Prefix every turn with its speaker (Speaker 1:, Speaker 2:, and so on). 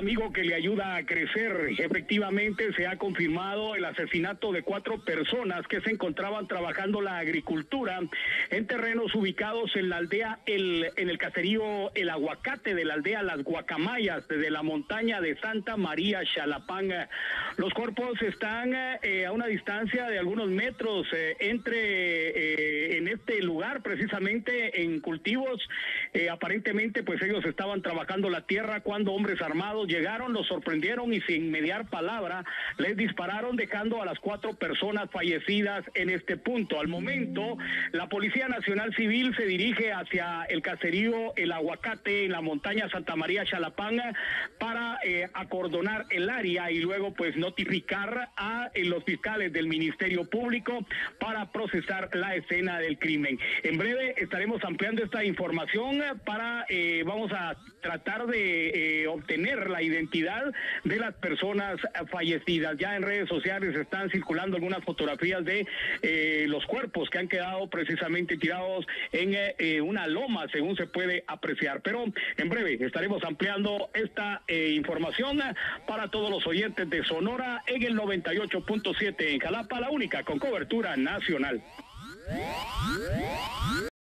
Speaker 1: amigo que le ayuda a crecer. Efectivamente, se ha confirmado el asesinato de 4 personas que se encontraban trabajando la agricultura en terrenos ubicados en la aldea, en el caserío El Aguacate de la aldea Las Guacamayas, de la montaña de Santa María Xalapán. Los cuerpos están a una distancia de algunos metros en este lugar, precisamente en cultivos. Aparentemente, pues ellos estaban trabajando la tierra cuando hombres armados llegaron, los sorprendieron y sin mediar palabra les dispararon, dejando a las 4 personas fallecidas en este punto. Al momento, la Policía Nacional Civil se dirige hacia el caserío El Aguacate en la montaña Santa María Xalapán para acordonar el área y luego pues notificar a los fiscales del Ministerio Público para procesar la escena del crimen. En breve estaremos ampliando esta información vamos a tratar de obtener la identidad de las personas fallecidas. Ya en redes sociales están circulando algunas fotografías de los cuerpos que han quedado precisamente tirados en una loma, según se puede apreciar. Pero en breve estaremos ampliando esta información para todos los oyentes de Sonora en el 98.7 en Jalapa, la única con cobertura nacional.